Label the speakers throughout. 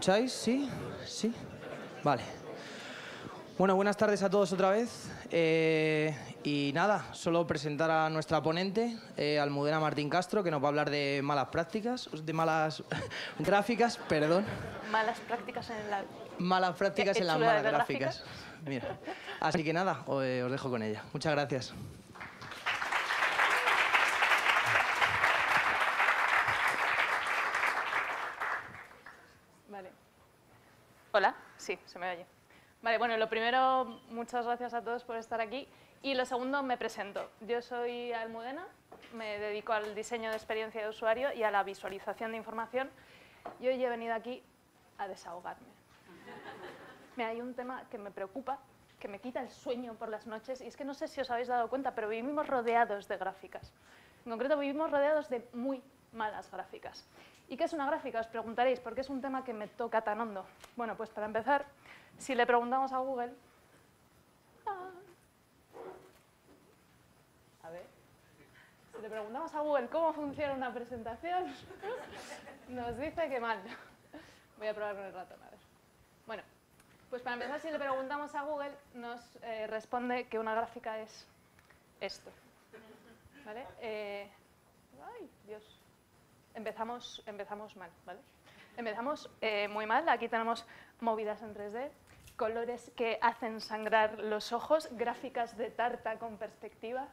Speaker 1: escucháis? ¿Sí? ¿Sí? Vale. Bueno, buenas tardes a todos otra vez. Y nada, solo presentar a nuestra ponente, Almudena Martín Castro, que nos va a hablar de malas prácticas, de malas gráficas, perdón.
Speaker 2: Malas prácticas en la...
Speaker 1: Malas prácticas en las malas gráficas. Mira. Así que nada, os dejo con ella. Muchas gracias.
Speaker 2: Vale. Hola, sí, se me oye. Vale, bueno, lo primero, muchas gracias a todos por estar aquí. Y lo segundo, me presento. Yo soy Almudena, me dedico al diseño de experiencia de usuario y a la visualización de información. Y hoy he venido aquí a desahogarme. Mira, hay un tema que me preocupa, que me quita el sueño por las noches, y es que no sé si os habéis dado cuenta, pero vivimos rodeados de gráficas. En concreto, vivimos rodeados de muy malas gráficas. ¿Y qué es una gráfica? Os preguntaréis, ¿por qué es un tema que me toca tan hondo? Bueno, pues para empezar, si le preguntamos a Google... A ver... Si le preguntamos a Google cómo funciona una presentación, nos dice que mal. Voy a probar con el ratón, a ver. Bueno, pues para empezar, si le preguntamos a Google, nos responde que una gráfica es esto. ¿Vale? Ay, Dios. Empezamos mal, ¿vale? Empezamos muy mal. Aquí tenemos movidas en 3D, colores que hacen sangrar los ojos, gráficas de tarta con perspectiva.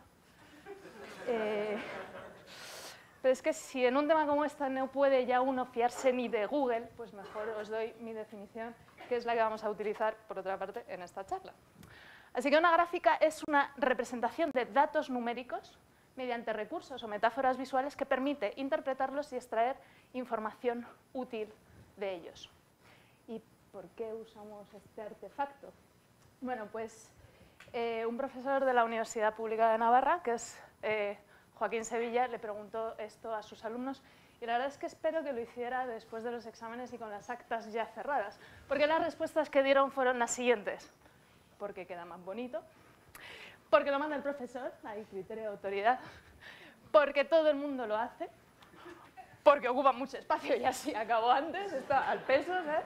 Speaker 2: Pero es que si en un tema como este no puede ya uno fiarse ni de Google, pues mejor os doy mi definición, que es la que vamos a utilizar, por otra parte, en esta charla. Así que una gráfica es una representación de datos numéricos mediante recursos o metáforas visuales que permite interpretarlos y extraer información útil de ellos. ¿Y por qué usamos este artefacto? Bueno, pues un profesor de la Universidad Pública de Navarra, que es Joaquín Sevilla, le preguntó esto a sus alumnos, y la verdad es que espero que lo hiciera después de los exámenes y con las actas ya cerradas, porque las respuestas que dieron fueron las siguientes: porque queda más bonito, porque lo manda el profesor, hay criterio de autoridad, porque todo el mundo lo hace, porque ocupa mucho espacio y así acabó antes, está al peso, ¿sabes?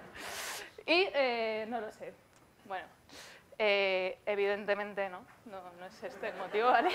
Speaker 2: Y no lo sé. Bueno, evidentemente no es este el motivo, ¿vale?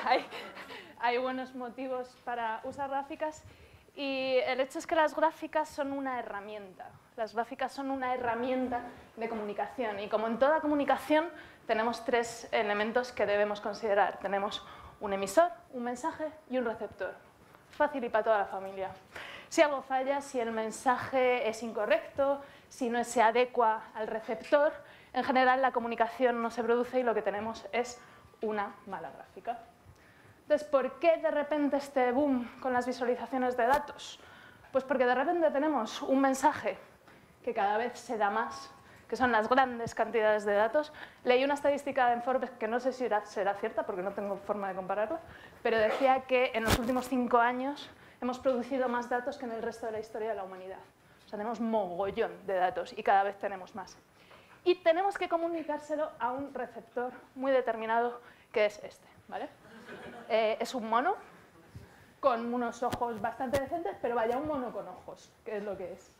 Speaker 2: Hay buenos motivos para usar gráficas, y el hecho es que las gráficas son una herramienta. Las gráficas son una herramienta de comunicación, y como en toda comunicación tenemos tres elementos que debemos considerar. Tenemos un emisor, un mensaje y un receptor. Fácil y para toda la familia. Si algo falla, si el mensaje es incorrecto, si no se adecua al receptor, en general la comunicación no se produce y lo que tenemos es una mala gráfica. Entonces, ¿por qué de repente este boom con las visualizaciones de datos? Pues porque de repente tenemos un mensaje que cada vez se da más, que son las grandes cantidades de datos. Leí una estadística en Forbes que no sé si será cierta, porque no tengo forma de compararla, pero decía que en los últimos 5 años hemos producido más datos que en el resto de la historia de la humanidad. O sea, tenemos mogollón de datos y cada vez tenemos más. Y tenemos que comunicárselo a un receptor muy determinado, que es este, ¿vale? Es un mono con unos ojos bastante decentes, pero vaya, un mono con ojos, que es lo que es.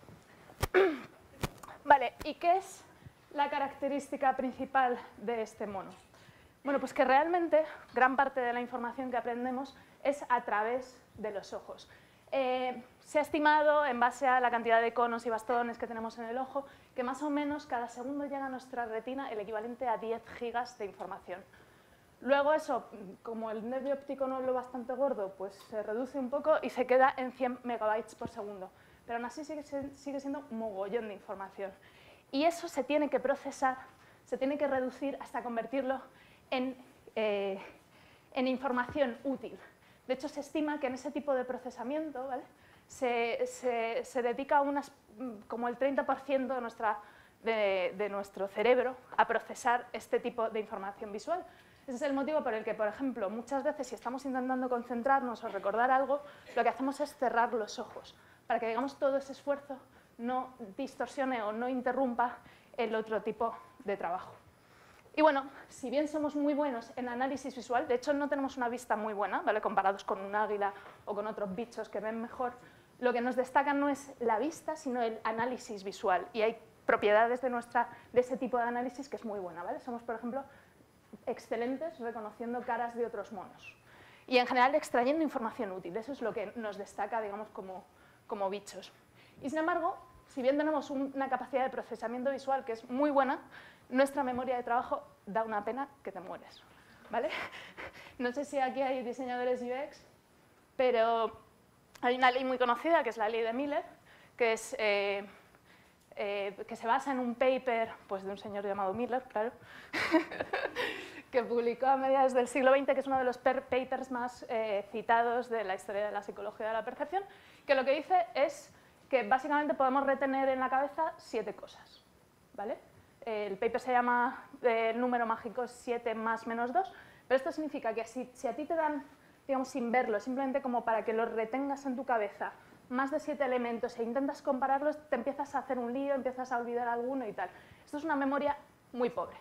Speaker 2: Vale, ¿y qué es la característica principal de este mono? Bueno, pues que realmente gran parte de la información que aprendemos es a través de los ojos. Se ha estimado, en base a la cantidad de conos y bastones que tenemos en el ojo, que más o menos cada segundo llega a nuestra retina el equivalente a 10 gigas de información. Luego eso, como el nervio óptico no es lo bastante gordo, pues se reduce un poco y se queda en 100 megabytes por segundo. Pero aún así sigue siendo un mogollón de información. Y eso se tiene que procesar, se tiene que reducir hasta convertirlo en información útil. De hecho, se estima que en ese tipo de procesamiento, ¿vale?, se dedica como el 30% de nuestro cerebro a procesar este tipo de información visual. Ese es el motivo por el que, por ejemplo, muchas veces si estamos intentando concentrarnos o recordar algo, lo que hacemos es cerrar los ojos, para que, digamos, todo ese esfuerzo no distorsione o no interrumpa el otro tipo de trabajo. Y bueno, si bien somos muy buenos en análisis visual, de hecho no tenemos una vista muy buena, ¿vale?, comparados con un águila o con otros bichos que ven mejor, lo que nos destaca no es la vista, sino el análisis visual. Y hay propiedades de ese tipo de análisis que es muy buena, ¿vale? Somos, por ejemplo, excelentes reconociendo caras de otros monos. Y en general extrayendo información útil. Eso es lo que nos destaca, digamos, como bichos. Y sin embargo, si bien tenemos una capacidad de procesamiento visual que es muy buena, nuestra memoria de trabajo da una pena que te mueres, ¿vale? No sé si aquí hay diseñadores UX, pero hay una ley muy conocida, que es la ley de Miller, que se basa en un paper pues, de un señor llamado Miller, claro, que publicó a mediados del siglo XX, que es uno de los papers más citados de la historia de la psicología de la percepción, que lo que dice es que básicamente podemos retener en la cabeza 7 cosas, ¿vale? El paper se llama el número mágico 7 más menos 2, pero esto significa que si a ti te dan, digamos, sin verlo, simplemente como para que los retengas en tu cabeza, más de 7 elementos e intentas compararlos, te empiezas a hacer un lío, empiezas a olvidar alguno y tal. Esto es una memoria muy pobre.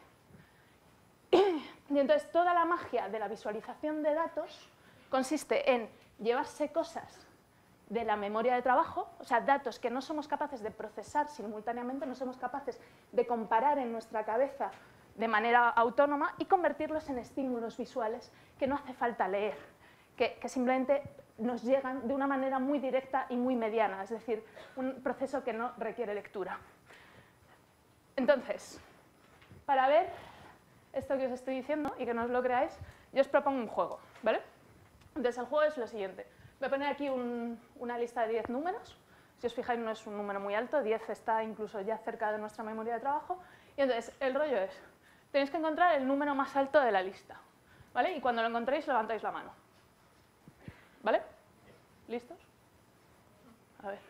Speaker 2: Y entonces toda la magia de la visualización de datos consiste en llevarse cosas de la memoria de trabajo, o sea, datos que no somos capaces de procesar simultáneamente, no somos capaces de comparar en nuestra cabeza de manera autónoma y convertirlos en estímulos visuales que no hace falta leer, que simplemente nos llegan de una manera muy directa y muy mediana, es decir, un proceso que no requiere lectura. Entonces, para ver esto que os estoy diciendo y que no os lo creáis, yo os propongo un juego, ¿vale? Entonces, el juego es lo siguiente. Voy a poner aquí una lista de 10 números. Si os fijáis, no es un número muy alto, 10 está incluso ya cerca de nuestra memoria de trabajo. Y entonces, el rollo es, tenéis que encontrar el número más alto de la lista, ¿vale? Y cuando lo encontréis, levantáis la mano. ¿Vale? ¿Listos? A ver.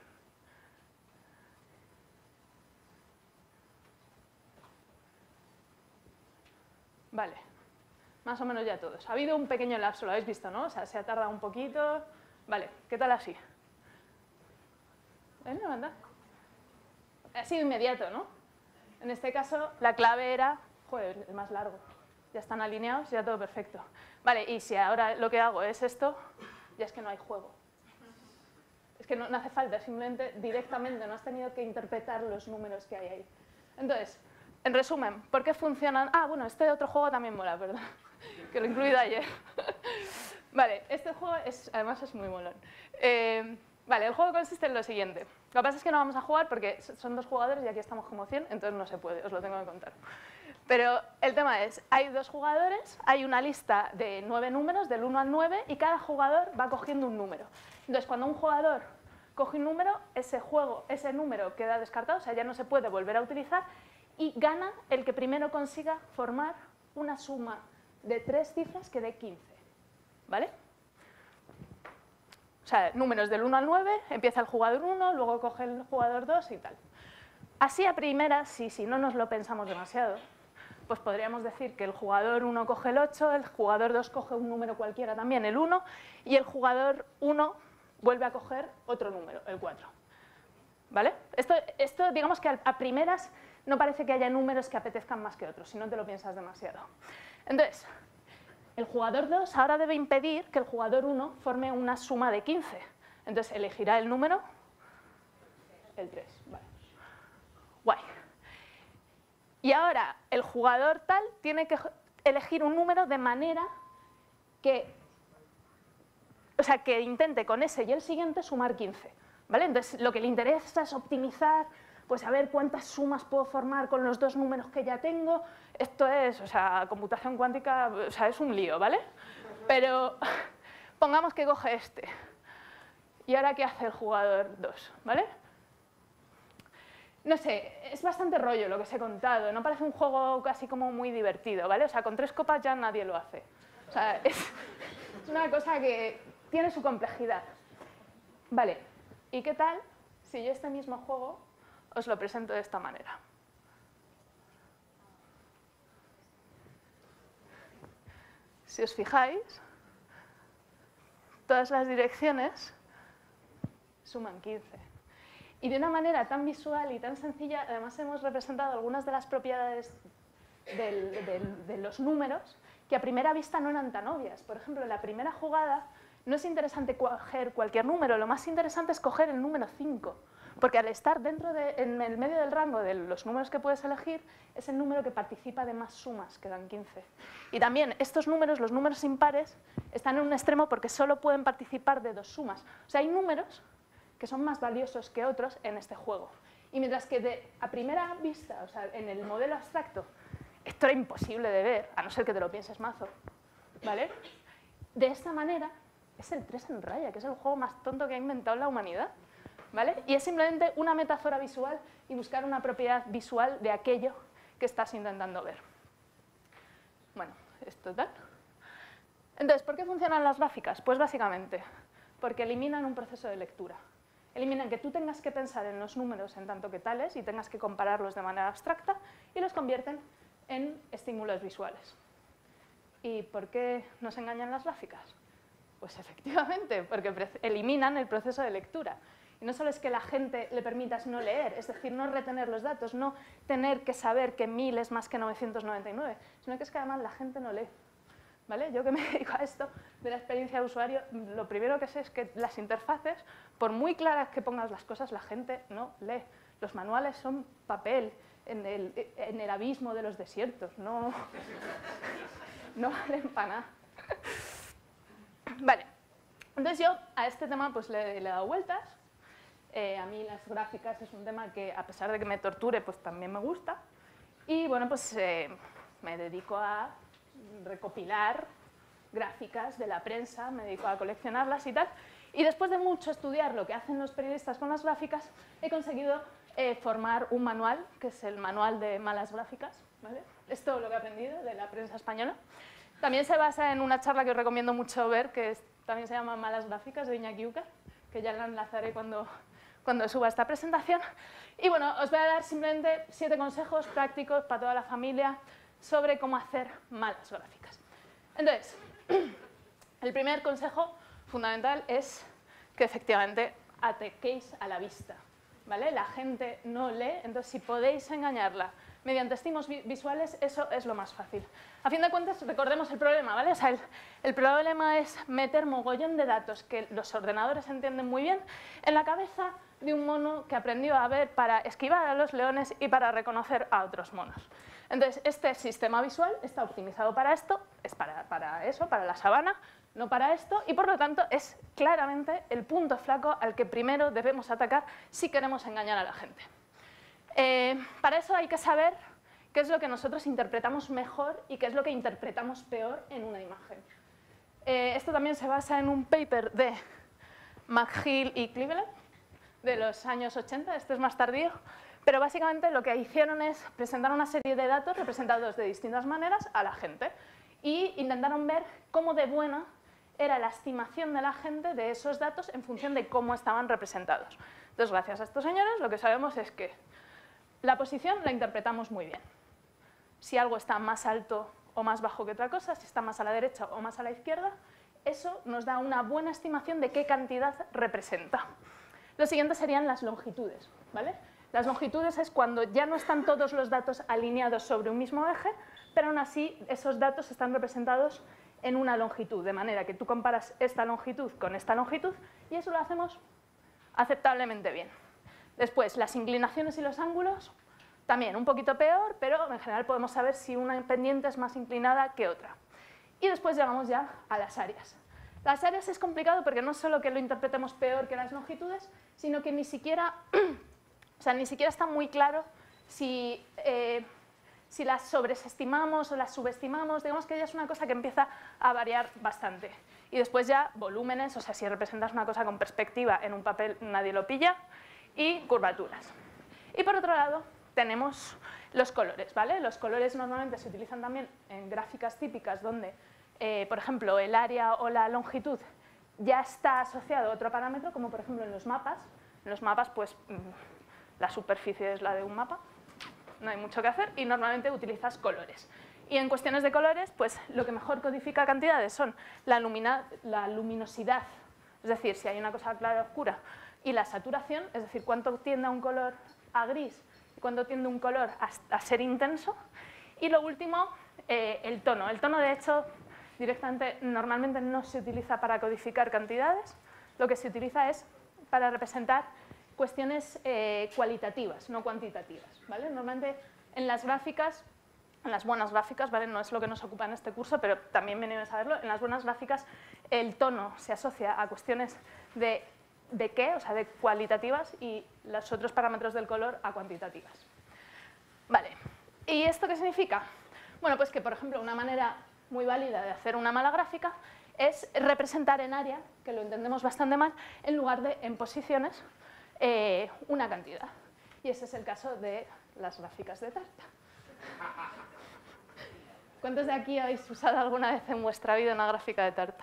Speaker 2: Vale. Más o menos ya todos. Ha habido un pequeño lapso, lo habéis visto, ¿no? O sea, se ha tardado un poquito. Vale, ¿qué tal así? ¿No, anda? Ha sido inmediato, ¿no? En este caso, la clave era, joder, el más largo. Ya están alineados, ya todo perfecto. Vale, y si ahora lo que hago es esto, ya es que no hay juego. Es que no hace falta, simplemente directamente no has tenido que interpretar los números que hay ahí. Entonces, en resumen, ¿por qué funcionan? Ah, bueno, este otro juego también mola, ¿verdad? Que lo he incluido ayer. Vale, este juego además es muy molón. Vale, el juego consiste en lo siguiente. Lo que pasa es que no vamos a jugar porque son 2 jugadores y aquí estamos como 100, entonces no se puede, os lo tengo que contar. Pero el tema es, hay 2 jugadores, hay una lista de 9 números, del 1 al 9, y cada jugador va cogiendo un número. Entonces, cuando un jugador coge un número, ese número queda descartado, o sea, ya no se puede volver a utilizar, y gana el que primero consiga formar una suma de 3 cifras que dé 15. ¿Vale? O sea, números del 1 al 9, empieza el jugador 1, luego coge el jugador 2 y tal. Así a primeras, si no nos lo pensamos demasiado, pues podríamos decir que el jugador 1 coge el 8, el jugador 2 coge un número cualquiera también, el 1, y el jugador 1 vuelve a coger otro número, el 4. ¿Vale? Esto digamos que a primeras no parece que haya números que apetezcan más que otros, si no te lo piensas demasiado. Entonces, el jugador 2 ahora debe impedir que el jugador 1 forme una suma de 15. Entonces elegirá el número, el 3. Vale. Guay. Y ahora el jugador tal tiene que elegir un número de manera que, que intente con ese y el siguiente sumar 15. ¿Vale? Entonces lo que le interesa es optimizar, pues a ver cuántas sumas puedo formar con los 2 números que ya tengo. Esto es, computación cuántica, es un lío, ¿vale? Pero pongamos que coge este. ¿Y ahora qué hace el jugador 2? ¿Vale? No sé, es bastante rollo lo que os he contado. No parece un juego casi como muy divertido, ¿vale? O sea, con 3 copas ya nadie lo hace. O sea, es una cosa que tiene su complejidad. Vale, ¿y qué tal si yo este mismo juego os lo presento de esta manera? Si os fijáis, todas las direcciones suman 15. Y de una manera tan visual y tan sencilla, además hemos representado algunas de las propiedades de los números que a primera vista no eran tan obvias. Por ejemplo, en la primera jugada no es interesante coger cualquier número, lo más interesante es coger el número 5, porque al estar en el medio del rango de los números que puedes elegir, es el número que participa de más sumas, que dan 15. Y también estos números, los números impares, están en un extremo porque solo pueden participar de 2 sumas. O sea, hay números que son más valiosos que otros en este juego. Y mientras que a primera vista, o sea, en el modelo abstracto, esto era imposible de ver, a no ser que te lo pienses mazo, ¿vale? De esta manera, es el 3 en raya, que es el juego más tonto que ha inventado la humanidad, ¿vale? Y es simplemente una metáfora visual y buscar una propiedad visual de aquello que estás intentando ver. Bueno, es total. Entonces, ¿por qué funcionan las gráficas? Pues básicamente porque eliminan un proceso de lectura. Eliminan que tú tengas que pensar en los números en tanto que tales y tengas que compararlos de manera abstracta y los convierten en estímulos visuales. ¿Y por qué nos engañan las gráficas? Pues efectivamente, porque eliminan el proceso de lectura. Y no solo es que la gente le permitas no leer, es decir, no retener los datos, no tener que saber que 1000 es más que 999, sino que es que además la gente no lee. ¿Vale? Yo que me dedico a esto de la experiencia de usuario, lo primero que sé es que las interfaces, por muy claras que pongas las cosas, la gente no lee. Los manuales son papel en el abismo de los desiertos, no valen para nada. Vale, entonces yo a este tema pues le he dado vueltas. A mí las gráficas es un tema que, a pesar de que me torture, pues también me gusta. Y bueno, pues me dedico a recopilar gráficas de la prensa, me dedico a coleccionarlas y tal. Y después de mucho estudiar lo que hacen los periodistas con las gráficas, he conseguido formar un manual, que es el manual de malas gráficas, ¿vale? Es todo lo que he aprendido de la prensa española. También se basa en una charla que os recomiendo mucho ver, que también se llama Malas gráficas, de Iñaki Ucar, que ya la enlazaré cuando suba esta presentación. Y bueno, os voy a dar simplemente 7 consejos prácticos para toda la familia sobre cómo hacer malas gráficas. Entonces, el primer consejo fundamental es que efectivamente ataquéis a la vista, ¿vale? La gente no lee, entonces si podéis engañarla mediante estímulos visuales, eso es lo más fácil. A fin de cuentas, recordemos el problema, ¿vale? O sea, el problema es meter mogollón de datos que los ordenadores entienden muy bien en la cabeza de un mono que aprendió a ver para esquivar a los leones y para reconocer a otros monos. Entonces, este sistema visual está optimizado para esto, es para eso, para la sabana, no para esto, y por lo tanto es claramente el punto flaco al que primero debemos atacar si queremos engañar a la gente. Para eso hay que saber qué es lo que nosotros interpretamos mejor y qué es lo que interpretamos peor en una imagen. Esto también se basa en un paper de McGill y Cleveland, de los años 80, esto es más tardío, pero básicamente lo que hicieron es presentar una serie de datos representados de distintas maneras a la gente y intentaron ver cómo de buena era la estimación de la gente de esos datos en función de cómo estaban representados. Entonces, gracias a estos señores, lo que sabemos es que la posición la interpretamos muy bien. Si algo está más alto o más bajo que otra cosa, si está más a la derecha o más a la izquierda, eso nos da una buena estimación de qué cantidad representa. Lo siguiente serían las longitudes, ¿vale? Las longitudes es cuando ya no están todos los datos alineados sobre un mismo eje, pero aún así esos datos están representados en una longitud, de manera que tú comparas esta longitud con esta longitud y eso lo hacemos aceptablemente bien. Después, las inclinaciones y los ángulos, también un poquito peor, pero en general podemos saber si una pendiente es más inclinada que otra. Y después llegamos ya a las áreas. Las áreas es complicado porque no solo que lo interpretemos peor que las longitudes, sino que ni siquiera está muy claro si las sobreestimamos o las subestimamos. Digamos que ya es una cosa que empieza a variar bastante. Y después ya volúmenes, o sea, si representas una cosa con perspectiva en un papel nadie lo pilla, y curvaturas. Y por otro lado tenemos los colores, ¿vale? Los colores normalmente se utilizan también en gráficas típicas donde por ejemplo, el área o la longitud ya está asociado a otro parámetro, como por ejemplo en los mapas. En los mapas, pues, la superficie es la de un mapa, no hay mucho que hacer, y normalmente utilizas colores. Y en cuestiones de colores, pues, lo que mejor codifica cantidades son la luminosidad, es decir, si hay una cosa clara o oscura, y la saturación, es decir, cuánto tiende a un color a gris y cuánto tiende un color a ser intenso. Y lo último, el tono. El tono, de hecho, directamente, normalmente no se utiliza para codificar cantidades, lo que se utiliza es para representar cuestiones cualitativas, no cuantitativas, ¿vale? Normalmente en las gráficas, en las buenas gráficas, ¿vale? No es lo que nos ocupa en este curso, pero también viene a saberlo, en las buenas gráficas el tono se asocia a cuestiones de qué, o sea, de cualitativas, y los otros parámetros del color a cuantitativas. Vale, ¿y esto qué significa? Bueno, pues que, por ejemplo, una manera muy válida de hacer una mala gráfica es representar en área, que lo entendemos bastante mal, en lugar de en posiciones, una cantidad. Y ese es el caso de las gráficas de tarta. ¿Cuántos de aquí habéis usado alguna vez en vuestra vida una gráfica de tarta?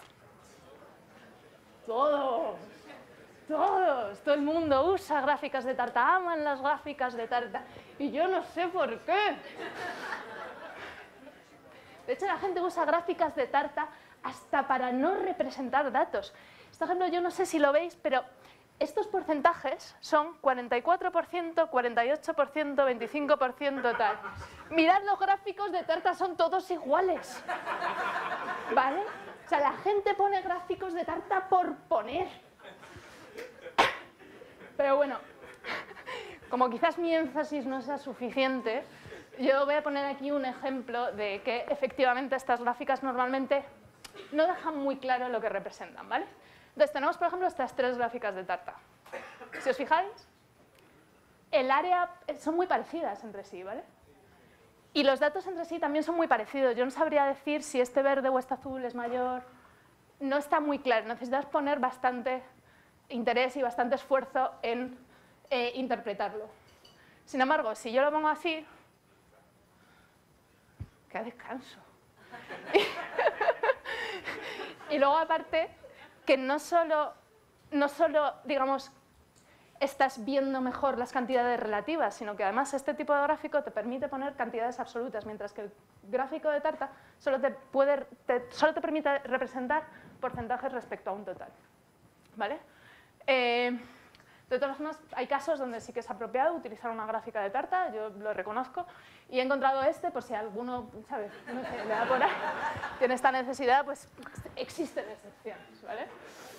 Speaker 2: Todos, todos, todo el mundo usa gráficas de tarta, aman las gráficas de tarta, y yo no sé por qué. De hecho, la gente usa gráficas de tarta hasta para no representar datos. Este ejemplo, yo no sé si lo veis, pero estos porcentajes son 44%, 48%, 25%, tal. Mirad los gráficos de tarta, son todos iguales. ¿Vale? O sea, la gente pone gráficos de tarta por poner. Pero bueno, como quizás mi énfasis no sea suficiente, yo voy a poner aquí un ejemplo de que efectivamente estas gráficas normalmente no dejan muy claro lo que representan, ¿vale? Entonces tenemos, por ejemplo, estas tres gráficas de tarta. Si os fijáis, el área son muy parecidas entre sí, ¿vale? Y los datos entre sí también son muy parecidos. Yo no sabría decir si este verde o este azul es mayor. No está muy claro. Necesitas poner bastante interés y bastante esfuerzo en interpretarlo. Sin embargo, si yo lo pongo así, ¡qué descanso! Y luego, aparte, que no solo, digamos, estás viendo mejor las cantidades relativas, sino que además este tipo de gráfico te permite poner cantidades absolutas, mientras que el gráfico de tarta solo te permite representar porcentajes respecto a un total, ¿vale? De todas formas, hay casos donde sí que es apropiado utilizar una gráfica de tarta, yo lo reconozco, y he encontrado por si alguno, ¿sabes? No sé, le da por ahí, tiene esta necesidad, pues existen excepciones, ¿vale?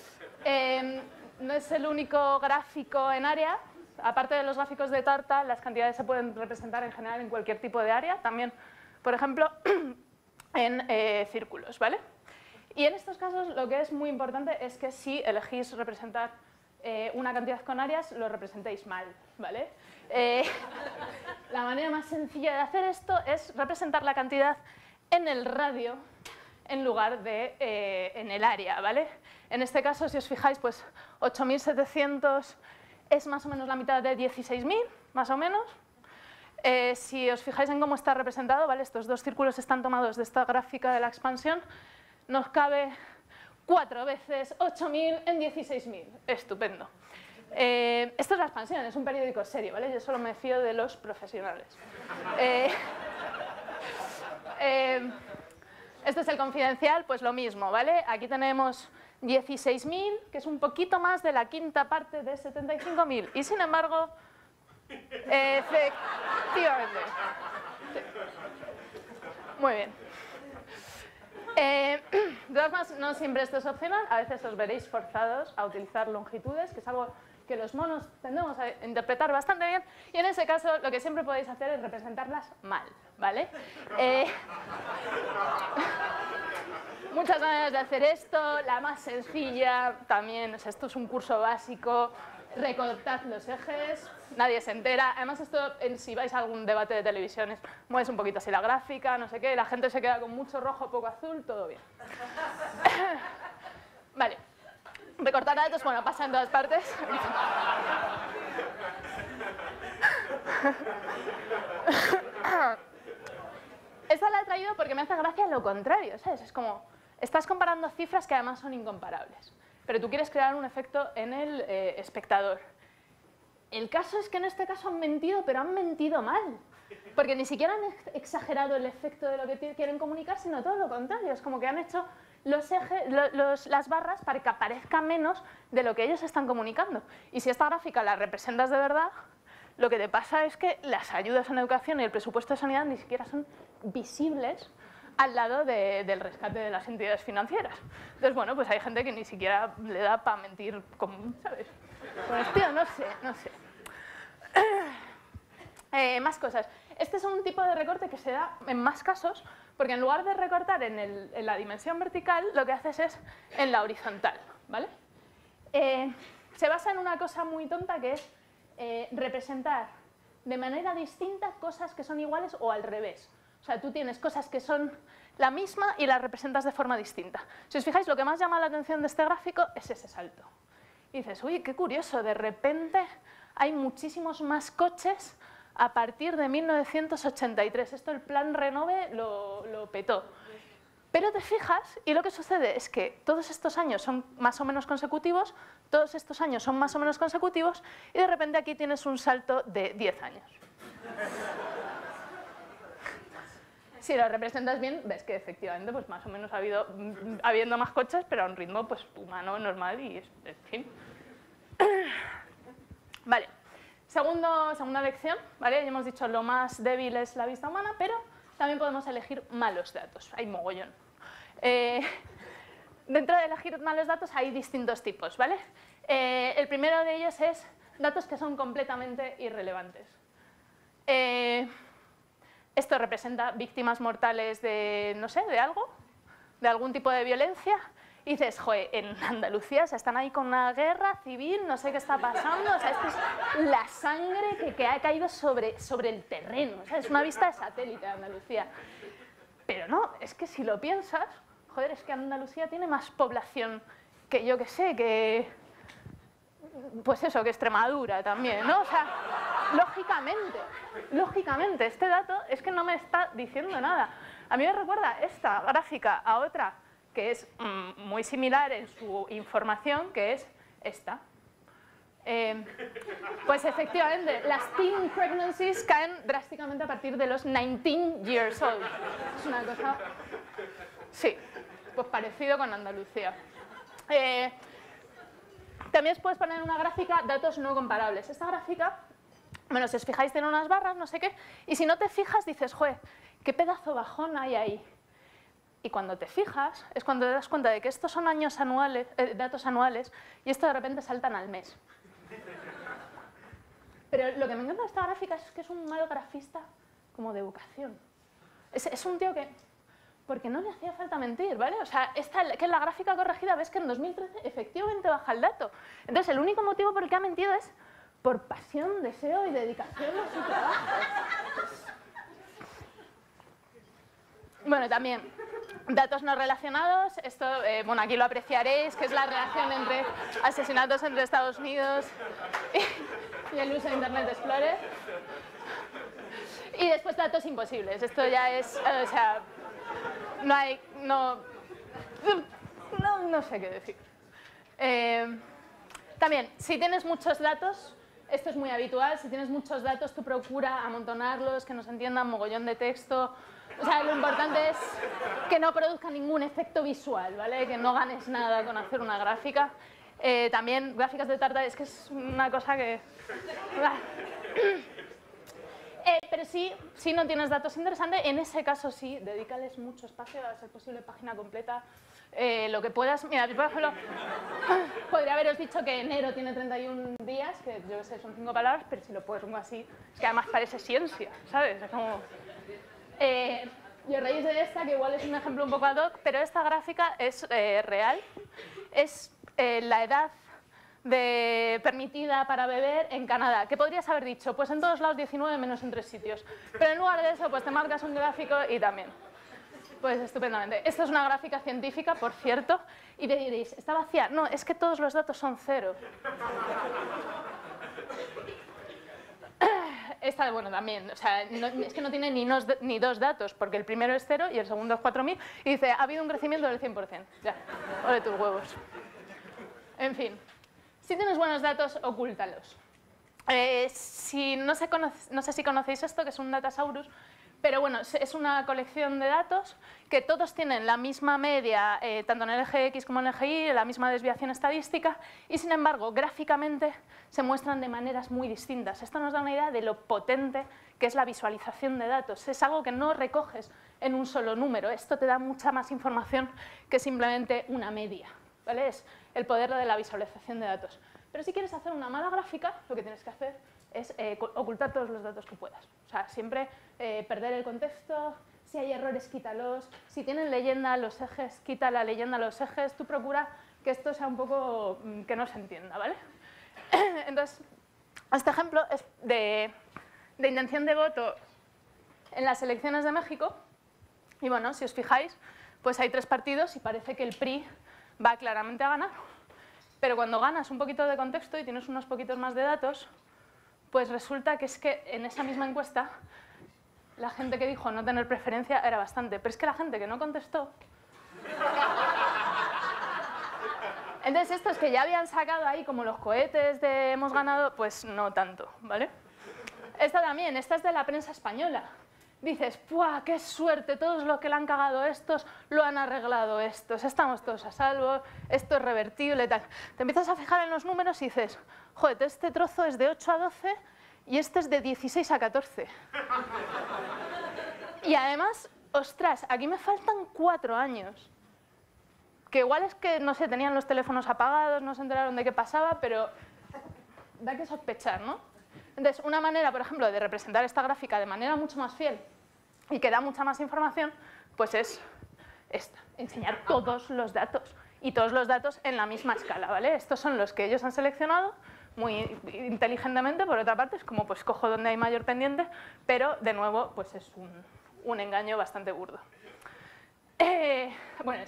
Speaker 2: No es el único gráfico en área. Aparte de los gráficos de tarta, las cantidades se pueden representar en general en cualquier tipo de área, también, por ejemplo, en círculos, ¿vale? Y en estos casos lo que es muy importante es que si elegís representar una cantidad con áreas, lo representéis mal, ¿vale? La manera más sencilla de hacer esto es representar la cantidad en el radio en lugar de en el área, ¿vale? En este caso, si os fijáis, pues 8.700 es más o menos la mitad de 16.000, más o menos. Si os fijáis en cómo está representado, ¿vale? Estos dos círculos están tomados de esta gráfica de la expansión, nos cabe 4 veces 8.000 en 16.000. Estupendo. Esto es la expansión, es un periódico serio, ¿vale? Yo solo me fío de los profesionales. Este es el confidencial, pues lo mismo, ¿vale? Aquí tenemos 16.000, que es un poquito más de la quinta parte de 75.000. Y sin embargo, efectivamente. Sí. Muy bien. De todas formas, no siempre esto es opcional. A veces os veréis forzados a utilizar longitudes, que es algo que los monos tendemos a interpretar bastante bien. Y en ese caso, lo que siempre podéis hacer es representarlas mal, ¿vale? Muchas maneras de hacer esto. La más sencilla también, o sea, esto es un curso básico. Recortad los ejes, nadie se entera. Además, esto, si vais a algún debate de televisiones, mueves un poquito así la gráfica, no sé qué, la gente se queda con mucho rojo, poco azul, todo bien. Vale. Recortar datos, bueno, pasa en todas partes. Esta la he traído porque me hace gracia lo contrario, ¿sabes? Es como, estás comparando cifras que además son incomparables, pero tú quieres crear un efecto en el espectador. El caso es que en este caso han mentido, pero han mentido mal, porque ni siquiera han exagerado el efecto de lo que quieren comunicar, sino todo lo contrario. Es como que han hecho las barras para que aparezca menos de lo que ellos están comunicando. Y si esta gráfica la representas de verdad, lo que te pasa es que las ayudas en educación y el presupuesto de sanidad ni siquiera son visibles al lado del rescate de las entidades financieras. Entonces, bueno, pues hay gente que ni siquiera le da para mentir, ¿sabes? Pues, tío, no sé. Más cosas. Este es un tipo de recorte que se da en más casos, porque en lugar de recortar en la dimensión vertical, lo que haces es en la horizontal, ¿vale? Se basa en una cosa muy tonta que es representar de manera distinta cosas que son iguales o al revés. O sea, tú tienes cosas que son la misma y las representas de forma distinta. Si os fijáis, lo que más llama la atención de este gráfico es ese salto. Y dices, uy, qué curioso, de repente hay muchísimos más coches a partir de 1983. Esto el plan Renove lo petó. Pero te fijas y lo que sucede es que todos estos años son más o menos consecutivos, todos estos años son más o menos consecutivos y de repente aquí tienes un salto de 10 años. Si lo representas bien, ves que efectivamente pues más o menos habiendo más coches, pero a un ritmo pues, humano, normal y en fin. Vale. Segunda lección, ¿vale? Ya hemos dicho lo más débil es la vista humana, pero también podemos elegir malos datos. Hay mogollón. Dentro de elegir malos datos hay distintos tipos, ¿vale? El primero de ellos es datos que son completamente irrelevantes. Esto representa víctimas mortales de, no sé, de algo, de algún tipo de violencia. Y dices, joder, en Andalucía están ahí con una guerra civil, no sé qué está pasando, o sea, esto es la sangre que ha caído sobre el terreno, o sea, es una vista de satélite de Andalucía. Pero no, es que si lo piensas, joder, es que Andalucía tiene más población que yo que sé, que... pues eso, que Extremadura también, ¿no? O sea, lógicamente, este dato es que no me está diciendo nada. A mí me recuerda esta gráfica a otra que es muy similar en su información, que es esta. Pues efectivamente, las teen pregnancies caen drásticamente a partir de los 19 years old. Es una cosa... Sí, pues parecido con Andalucía. También os puedes poner en una gráfica datos no comparables. Esta gráfica, bueno, si os fijáis, tiene unas barras, no sé qué, y si no te fijas dices, joder, qué pedazo bajón hay ahí. Y cuando te fijas es cuando te das cuenta de que estos son años anuales, datos anuales y esto de repente saltan al mes. Pero lo que me encanta de esta gráfica es que es un mal grafista como de vocación. Es un tío que... porque no le hacía falta mentir, ¿vale? O sea, que en la gráfica corregida ves que en 2013 efectivamente baja el dato. Entonces, el único motivo por el que ha mentido es por pasión, deseo y dedicación a su trabajo. Bueno, también, datos no relacionados. Esto, bueno, aquí lo apreciaréis, que es la relación entre asesinatos entre Estados Unidos y el uso de Internet Explorer. Y después datos imposibles. Esto ya es, o sea... No sé qué decir. También, si tienes muchos datos, esto es muy habitual, si tienes muchos datos tú procura amontonarlos, que no se entiendan, mogollón de texto. O sea, lo importante es que no produzca ningún efecto visual, ¿vale? Que no ganes nada con hacer una gráfica. También gráficas de tarta, es que es una cosa que... pero si no tienes datos interesantes, en ese caso sí, dedícales mucho espacio, a ser posible página completa, lo que puedas. Mira, por ejemplo, podría haberos dicho que enero tiene 31 días, que yo sé, son 5 palabras, pero si lo pongo así, es que además parece ciencia, ¿sabes? Es como... y os reís de esta, que igual es un ejemplo un poco ad hoc, pero esta gráfica es real, es la edad permitida para beber en Canadá. ¿Qué podrías haber dicho? Pues en todos lados 19 menos en 3 sitios. Pero en lugar de eso, pues te marcas un gráfico y también. Pues estupendamente. Esto es una gráfica científica, por cierto, y te diréis, ¿está vacía? No, es que todos los datos son cero. Esta, bueno, también, o sea, es que no tiene ni dos datos, porque el primero es 0 y el segundo es 4000, y dice, ha habido un crecimiento del 100%. Ya, ole tus huevos. En fin. Si tienes buenos datos, ocúltalos. No sé si conocéis esto, que es un Datasaurus, pero bueno, es una colección de datos que todos tienen la misma media, tanto en el eje X como en el eje Y, la misma desviación estadística, y sin embargo, gráficamente se muestran de maneras muy distintas. Esto nos da una idea de lo potente que es la visualización de datos. Es algo que no recoges en un solo número. Esto te da mucha más información que simplemente una media, ¿vale? Es el poder de la visualización de datos. Pero si quieres hacer una mala gráfica, lo que tienes que hacer es ocultar todos los datos que puedas. O sea, siempre perder el contexto, si hay errores, quítalos. Si tienen leyenda los ejes, quita la leyenda a los ejes. Tú procura que esto sea un poco que no se entienda, ¿vale? Entonces, este ejemplo es de intención de voto en las elecciones de México. Y bueno, si os fijáis, pues hay 3 partidos y parece que el PRI va claramente a ganar. Pero cuando ganas un poquito de contexto y tienes unos poquitos más de datos, pues resulta que es que en esa misma encuesta la gente que dijo no tener preferencia era bastante. Pero es que la gente que no contestó... Entonces estos que ya habían sacado ahí como los cohetes de hemos ganado, pues no tanto, ¿vale? Esta también, esta es de la prensa española. Dices, ¡puah, qué suerte! Todos los que le han cagado estos, lo han arreglado estos, estamos todos a salvo, esto es revertible, tal. Te empiezas a fijar en los números y dices, joder, este trozo es de 8 a 12 y este es de 16 a 14. Y además, ostras, aquí me faltan 4 años. Que igual es que, no sé, tenían los teléfonos apagados, no se enteraron de qué pasaba, pero da que sospechar, ¿no? Entonces, una manera, por ejemplo, de representar esta gráfica de manera mucho más fiel y que da mucha más información, pues es esta, enseñar todos los datos. Y todos los datos en la misma escala, ¿vale? Estos son los que ellos han seleccionado muy inteligentemente, por otra parte, es como pues cojo donde hay mayor pendiente, pero de nuevo, pues es un engaño bastante burdo. Bueno,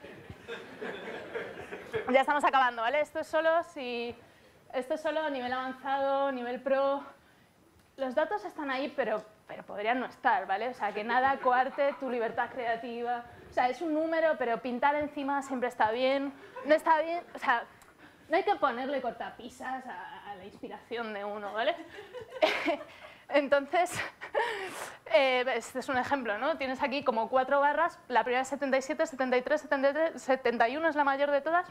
Speaker 2: ya estamos acabando, ¿vale? Esto es solo a nivel avanzado, nivel pro. Los datos están ahí, pero podrían no estar, ¿vale? O sea, que nada coarte tu libertad creativa. O sea, es un número, pero pintar encima siempre está bien. No está bien, o sea, no hay que ponerle cortapisas a la inspiración de uno, ¿vale? Entonces, este es un ejemplo, ¿no? Tienes aquí como 4 barras, la primera es 77, 73, 73, 71 es la mayor de todas.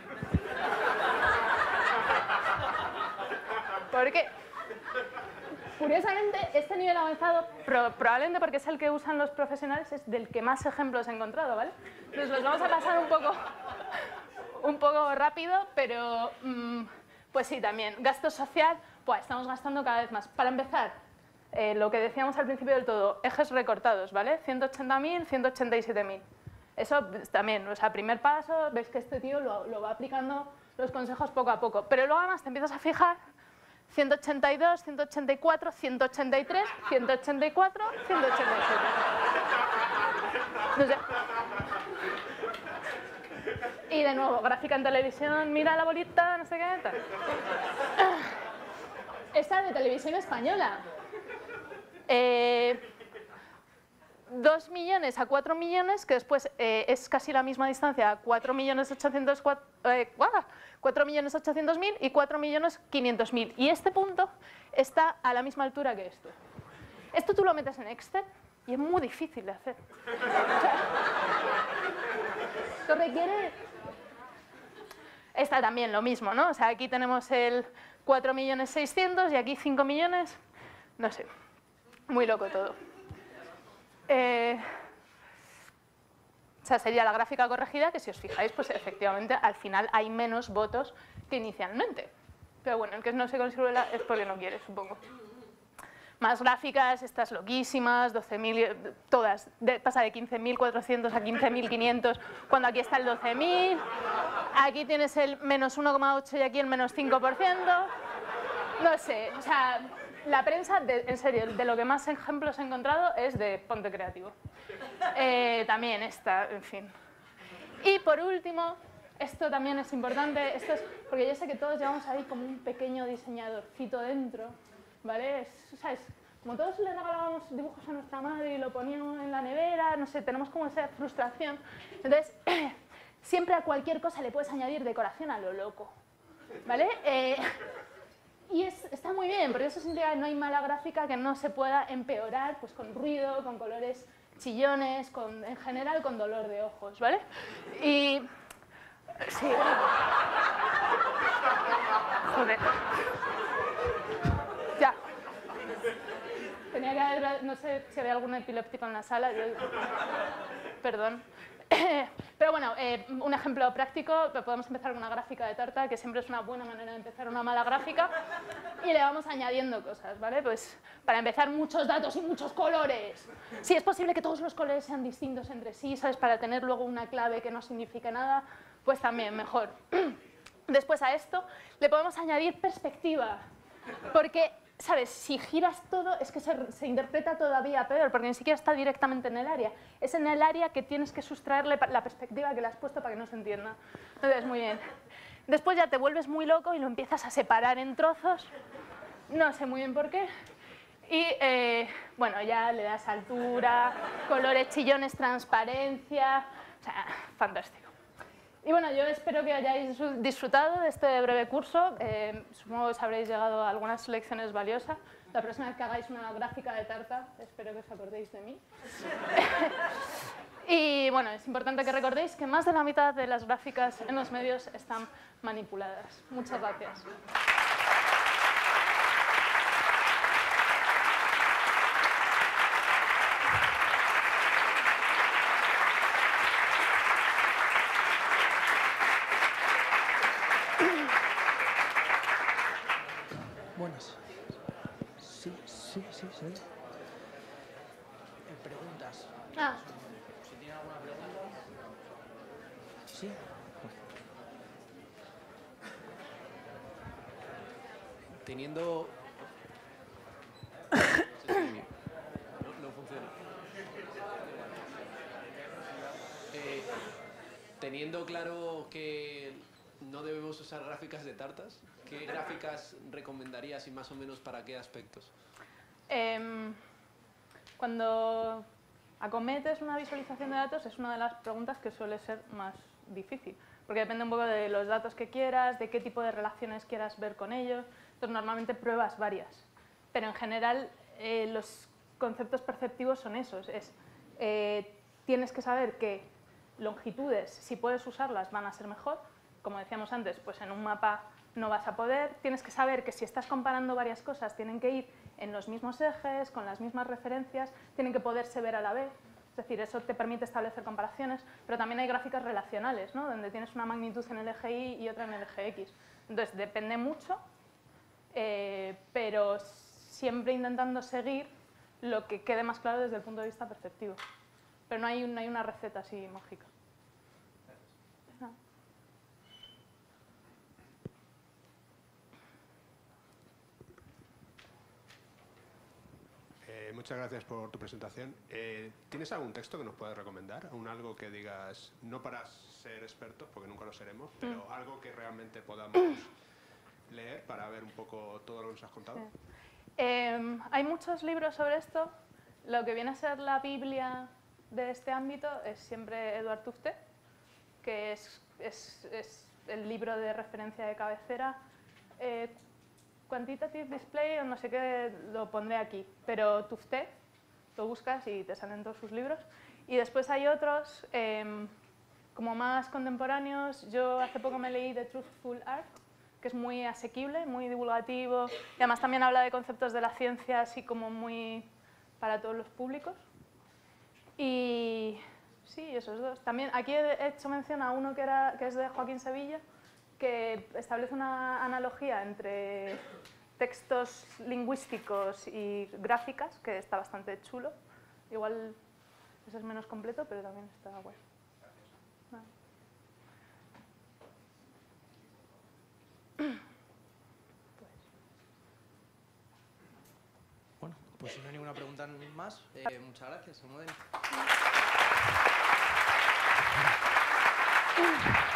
Speaker 2: Porque, curiosamente, este nivel avanzado, probablemente porque es el que usan los profesionales, es del que más ejemplos he encontrado, ¿vale? Entonces los vamos a pasar un poco rápido, pero pues sí, también. Gasto social, pues estamos gastando cada vez más. Para empezar, lo que decíamos al principio del todo, ejes recortados, ¿vale? 180.000, 187.000. Eso también, o sea, primer paso, ves que este tío lo va aplicando los consejos poco a poco. Pero luego además te empiezas a fijar 182, 184, 183, 184, 187. No sé. Y de nuevo, gráfica en televisión, mira la bolita, no sé qué, tal. Esta de televisión española. 2 millones a 4 millones, que después es casi la misma distancia a 4.800.000 y 4.500.000. Y este punto está a la misma altura que esto. Esto tú lo metes en Excel y es muy difícil de hacer. O sea, esto requiere... Esta también lo mismo, ¿no? O sea, aquí tenemos el 4.600.000 y aquí 5 millones. No sé, muy loco todo. O sea, sería la gráfica corregida, que si os fijáis, pues efectivamente al final hay menos votos que inicialmente. Pero bueno, el que no se consigue es porque no quiere, supongo. Más gráficas, estas loquísimas, 12.000, todas. Pasa de 15.400 a 15.500, cuando aquí está el 12.000. Aquí tienes el menos 1,8 y aquí el menos 5%. No sé, o sea... La prensa, en serio, de lo que más ejemplos he encontrado es de ponte creativo. También esta, en fin. Y por último, esto también es importante, esto es porque yo sé que todos llevamos ahí como un pequeño diseñadorcito dentro, ¿vale? ¿Sabes? Como todos le regalábamos dibujos a nuestra madre y lo poníamos en la nevera, no sé, tenemos como esa frustración. Entonces, siempre a cualquier cosa le puedes añadir decoración a lo loco, ¿vale? Y está muy bien, porque eso significa que no hay mala gráfica que no se pueda empeorar pues, con ruido, con colores chillones, en general con dolor de ojos, ¿vale? Y... Sí. Joder. Ya. tenía que haber, no sé si había algún epiléptico en la sala. Perdón. Pero bueno, un ejemplo práctico, podemos empezar con una gráfica de tarta, que siempre es una buena manera de empezar una mala gráfica, y le vamos añadiendo cosas, ¿vale? Pues para empezar, muchos datos y muchos colores. Si es posible que todos los colores sean distintos entre sí, ¿sabes? Para tener luego una clave que no signifique nada, pues también mejor. Después a esto le podemos añadir perspectiva, porque, ¿sabes? Si giras todo es que se interpreta todavía peor, porque ni siquiera está directamente en el área. Es en el área que tienes que sustraerle la perspectiva que le has puesto para que no se entienda. Entonces, muy bien. Después ya te vuelves muy loco y lo empiezas a separar en trozos. No sé muy bien por qué. Y, bueno, ya le das altura, colores chillones, transparencia. O sea, fantástico. Y bueno, yo espero que hayáis disfrutado de este breve curso. Supongo que os habréis llegado a algunas lecciones valiosas. La próxima vez que hagáis una gráfica de tarta, espero que os acordéis de mí. Y bueno, es importante que recordéis que más de la mitad de las gráficas en los medios están manipuladas. Muchas gracias.
Speaker 1: Buenas. Sí. Preguntas.
Speaker 2: Ah.
Speaker 1: Si tienen alguna pregunta. Sí.
Speaker 3: Teniendo... No funciona. Teniendo claro que no debemos usar gráficas de tartas, ¿qué gráficas recomendarías y más o menos para qué aspectos?
Speaker 2: Cuando acometes una visualización de datos es una de las preguntas que suele ser más difícil, porque depende un poco de los datos que quieras, de qué tipo de relaciones quieras ver con ellos. Entonces, normalmente pruebas varias, pero en general los conceptos perceptivos son esos. Tienes que saber que longitudes, si puedes usarlas, van a ser mejor. Como decíamos antes, pues en un mapa no vas a poder. Tienes que saber que si estás comparando varias cosas, tienen que ir en los mismos ejes, con las mismas referencias, tienen que poderse ver a la vez. Es decir, eso te permite establecer comparaciones, pero también hay gráficas relacionales, ¿no? Donde tienes una magnitud en el eje Y y otra en el eje X. Entonces, depende mucho, pero siempre intentando seguir lo que quede más claro desde el punto de vista perceptivo. Pero no hay una receta así mágica.
Speaker 4: Muchas gracias por tu presentación. ¿Tienes algún texto que nos puedas recomendar? Algo que digas, no para ser expertos, porque nunca lo seremos, pero algo que realmente podamos leer para ver un poco todo lo que nos has contado?
Speaker 2: Sí. Hay muchos libros sobre esto. Lo que viene a ser la Biblia de este ámbito es siempre Edward Tufte, que es el libro de referencia de cabecera. Quantitative Display o no sé qué, lo pondré aquí, pero Tufte, lo buscas y te salen todos sus libros. Y después hay otros, como más contemporáneos. Yo hace poco me leí The Truthful Art, que es muy asequible, muy divulgativo, y además también habla de conceptos de la ciencia así como muy para todos los públicos. Y sí, esos dos. También aquí he hecho mención a uno que es de Joaquín Sevilla, que establece una analogía entre textos lingüísticos y gráficas, que está bastante chulo. Igual ese es menos completo, pero también está guay.
Speaker 1: Bueno, pues si no hay ninguna pregunta más, muchas gracias, Almudena.